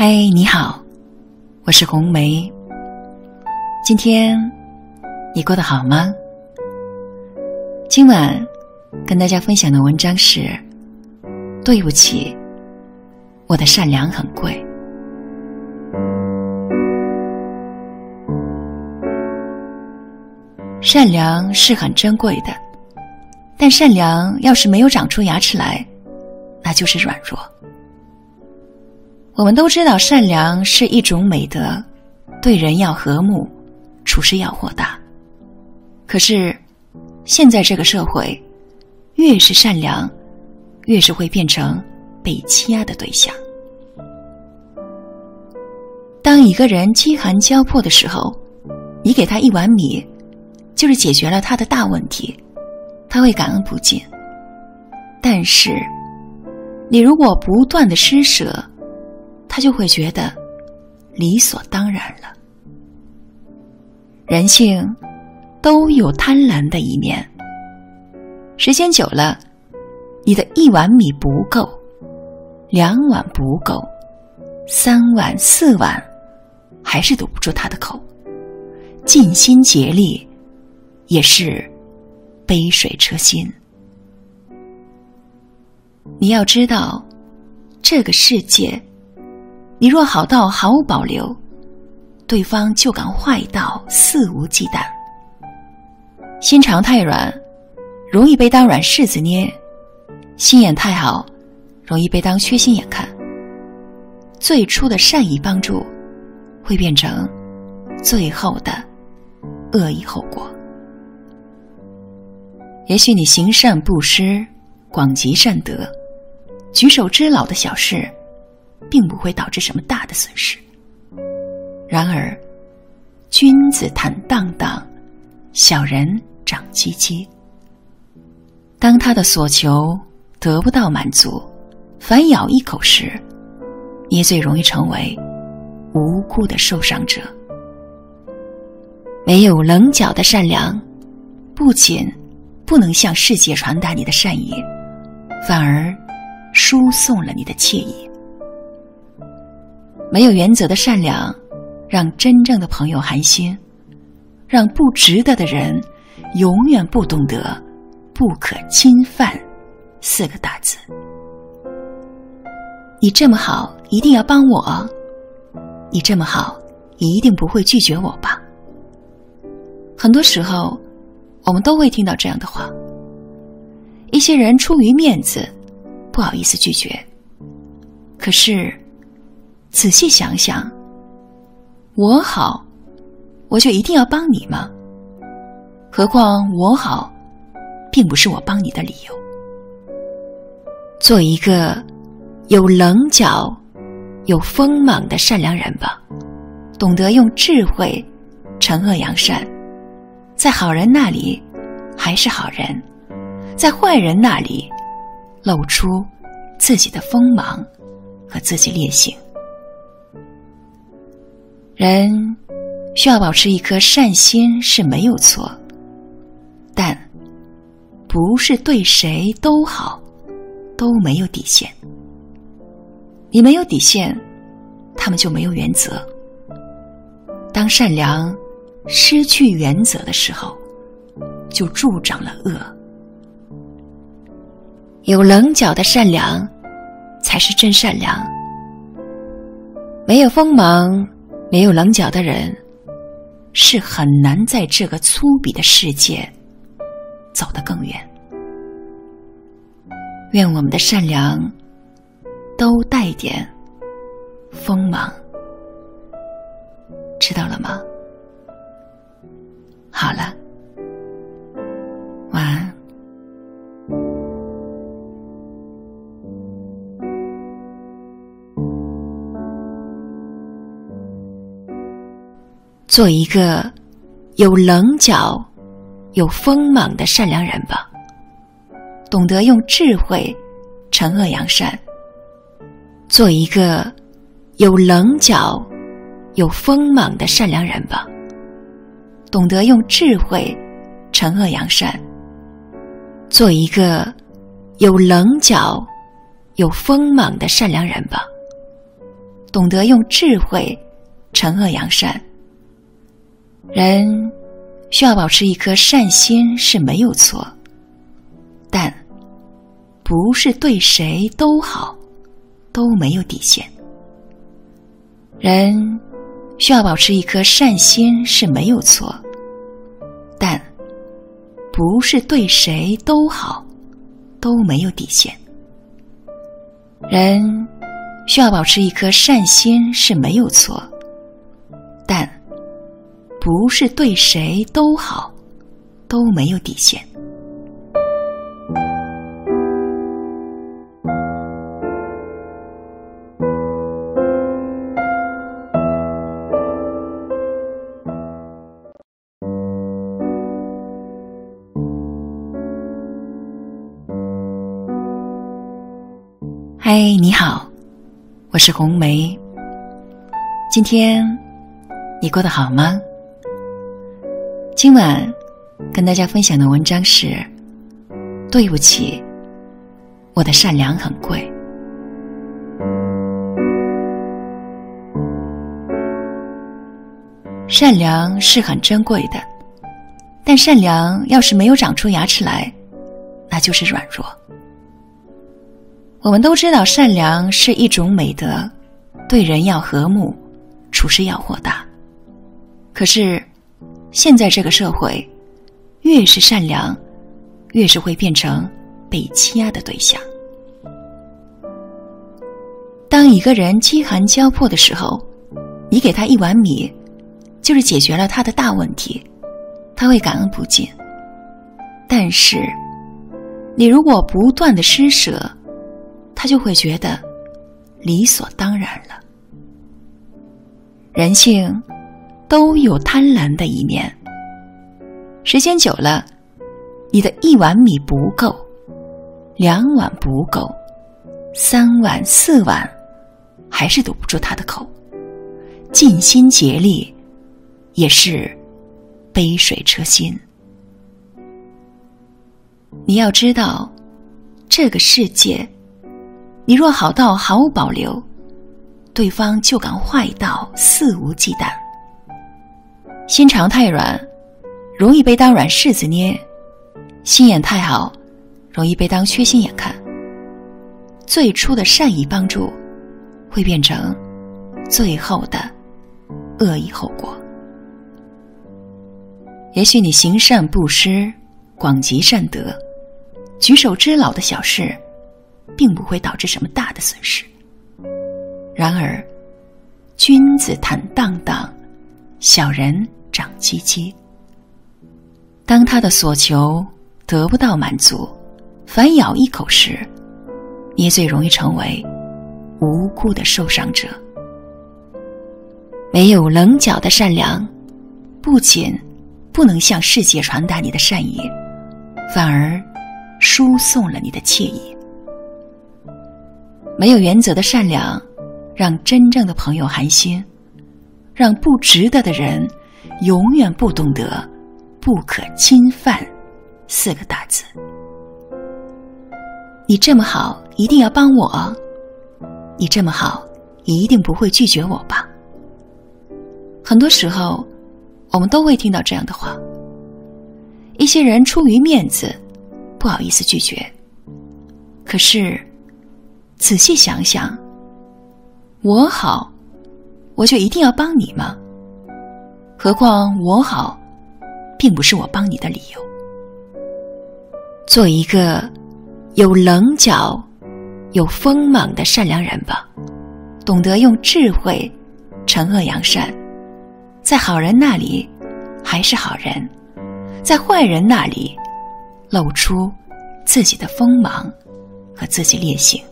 嗨，你好，我是红梅。今天你过得好吗？今晚跟大家分享的文章是：对不起，我的善良很贵。善良是很珍贵的，但善良要是没有长出牙齿来，那就是软弱。我们都知道善良是一种美德，对人要和睦，处事要豁达。可是现在这个社会，越是善良，越是会变成被欺压的对象。当一个人饥寒交迫的时候，你给他一碗米，就是解决了他的大问题，他会感恩不尽。但是你如果不断的施舍，他就会觉得理所当然了。人性都有贪婪的一面，时间久了，你的一碗米不够，2碗不够，3碗4碗还是堵不住他的口，尽心竭力也是杯水车薪。你要知道，这个世界你若好到毫无保留，对方就敢坏到肆无忌惮。心肠太软，容易被当软柿子捏；心眼太好，容易被当缺心眼看。最初的善意帮助，会变成最后的恶意后果。也许你行善布施，广积善德，举手之劳的小事并不会导致什么大的损失。然而君子坦荡荡，小人长戚戚。当他的所求得不到满足，反咬一口时，你也最容易成为无辜的受伤者。没有棱角的善良，不仅不能向世界传达你的善意，反而输送了你的惬意。没有原则的善良，让真正的朋友寒心，让不值得的人永远不懂得不可侵犯4个大字。你这么好，一定要帮我，你这么好，一定不会拒绝我吧。很多时候我们都会听到这样的话，一些人出于面子不好意思拒绝。可是仔细想想，我好，我就一定要帮你吗？何况我好并不是我帮你的理由。做一个有棱角有锋芒的善良人吧，懂得用智慧惩恶扬善，在好人那里还是好人，在坏人那里露出自己的锋芒和自己劣性。人需要保持一颗善心是没有错，但不是对谁都好，都没有底线。你没有底线，他们就没有原则。当善良失去原则的时候，就助长了恶。有棱角的善良才是真善良。没有锋芒没有棱角的人，是很难在这个粗鄙的世界走得更远。愿我们的善良都带点锋芒，知道了吗？好了，晚安。做一个有棱角有锋芒的善良人吧，懂得用智慧惩恶扬善。做一个有棱角有锋芒的善良人吧，懂得用智慧惩恶扬善。做一个有棱角有锋芒的善良人吧， 懂得用智慧惩恶扬善。人需要保持一颗善心是没有错，但不是对谁都好，都没有底线。人需要保持一颗善心是没有错，但不是对谁都好，都没有底线。人需要保持一颗善心是没有错，但不是对谁都好，都没有底线。嗨，你好，我是红梅。今天你过得好吗？今晚跟大家分享的文章是：对不起，我的善良很贵。善良是很珍贵的，但善良要是没有长出牙齿来，那就是软弱。我们都知道善良是一种美德，对人要和睦，处事要豁达。可是现在这个社会，越是善良，越是会变成被欺压的对象。当一个人饥寒交迫的时候，你给他一碗米，就是解决了他的大问题，他会感恩不尽。但是你如果不断的施舍，他就会觉得理所当然了。人性都有贪婪的一面，时间久了，你的一碗米不够，2碗不够，3碗4碗还是堵不住他的口，尽心竭力也是杯水车薪。你要知道，这个世界你若好到毫无保留，对方就敢坏到肆无忌惮。心肠太软，容易被当软柿子捏；心眼太好，容易被当缺心眼看。最初的善意帮助，会变成最后的恶意后果。也许你行善布施，广积善德，举手之劳的小事并不会导致什么大的损失。然而君子坦荡荡，小人长戚戚。当他的所求得不到满足，反咬一口时，你也最容易成为无辜的受伤者。没有棱角的善良，不仅不能向世界传达你的善意，反而输送了你的惬意。没有原则的善良，让真正的朋友寒心，让不值得的人永远不懂得不可侵犯4个大字。你这么好，一定要帮我，你这么好，一定不会拒绝我吧。很多时候我们都会听到这样的话，一些人出于面子不好意思拒绝，可是仔细想想，我好，我就一定要帮你吗？何况我好，并不是我帮你的理由。做一个有棱角、有锋芒的善良人吧，懂得用智慧惩恶扬善，在好人那里还是好人，在坏人那里露出自己的锋芒和自己烈性。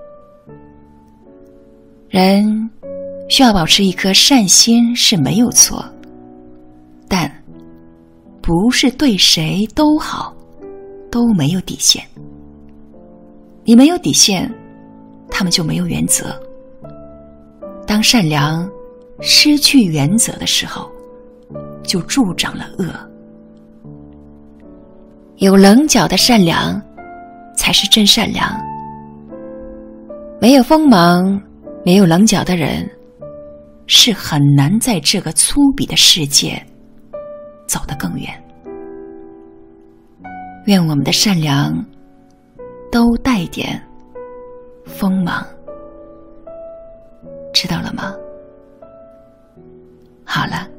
人需要保持一颗善心是没有错，但不是对谁都好，都没有底线。你没有底线，他们就没有原则。当善良失去原则的时候，就助长了恶。有棱角的善良才是真善良。没有锋芒，没有棱角的人， 是很难在这个粗鄙的世界走得更远。愿我们的善良都带点锋芒，知道了吗？好了，